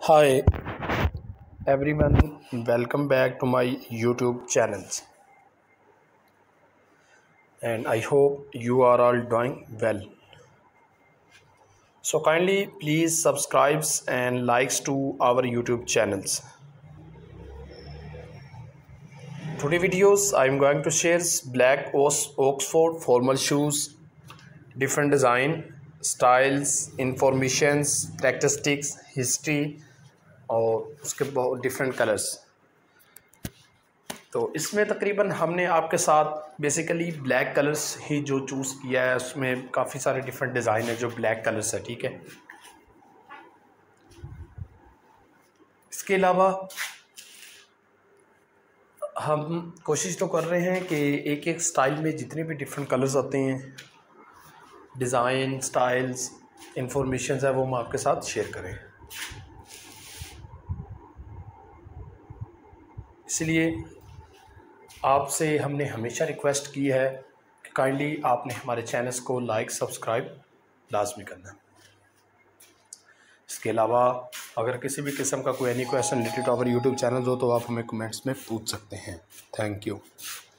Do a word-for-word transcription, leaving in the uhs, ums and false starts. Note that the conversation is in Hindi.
Hi everyone, welcome back to my YouTube channels, and I hope you are all doing well. So kindly please subscribe and likes to our YouTube channels. Today videos I am going to share black Oxford formal shoes, different design, styles, informations, characteristics, history और उसके बहुत डिफरेंट कलर्स। तो इसमें तकरीबन हमने आपके साथ बेसिकली ब्लैक कलर्स ही जो चूज़ किया है, उसमें काफ़ी सारे डिफरेंट डिज़ाइन है जो ब्लैक कलर्स है। ठीक है, इसके अलावा हम कोशिश तो कर रहे हैं कि एक एक स्टाइल में जितने भी डिफरेंट कलर्स आते हैं, डिज़ाइन, स्टाइल्स, इंफॉर्मेशन है, वो हम आपके साथ शेयर करें। इसलिए आपसे हमने हमेशा रिक्वेस्ट की है कि काइंडली आपने हमारे चैनल्स को लाइक सब्सक्राइब लाजमी करना। इसके अलावा अगर किसी भी किस्म का कोई any question related to our YouTube channel हो तो आप हमें कमेंट्स में पूछ सकते हैं। Thank you.